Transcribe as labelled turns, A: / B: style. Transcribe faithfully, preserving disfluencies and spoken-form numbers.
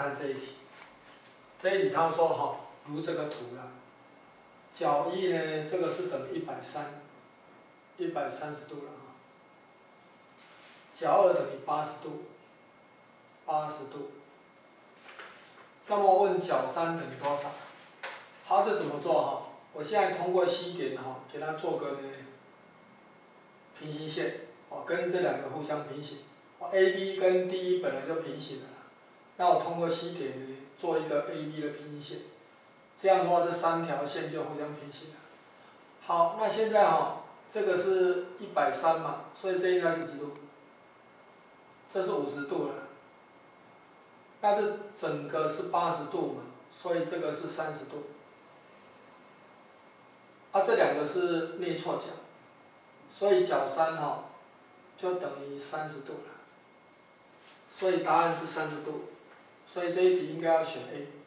A: 看这一题。这一题他说哈，如这个图啦，角一呢，这个是等于一百三，一百三十度了哈。角二等于八十度，八十度。那么问角三等于多少？好，这怎么做哈？我现在通过 C 点哈，给它做个呢平行线，哦，跟这两个互相平行。哦 ，A B 跟 D 本来就平行的啦，那我通过 C 点呢做一个 A B 的平行线，这样的话这三条线就互相平行了。好，那现在哈，这个是一百三嘛，所以这应该是几度？这是五十度了。那这整个是八十度嘛，所以这个是三十度。啊，这两个是内错角，所以角三哈就等于三十度了。所以答案是三十度，所以这一题应该要选 A。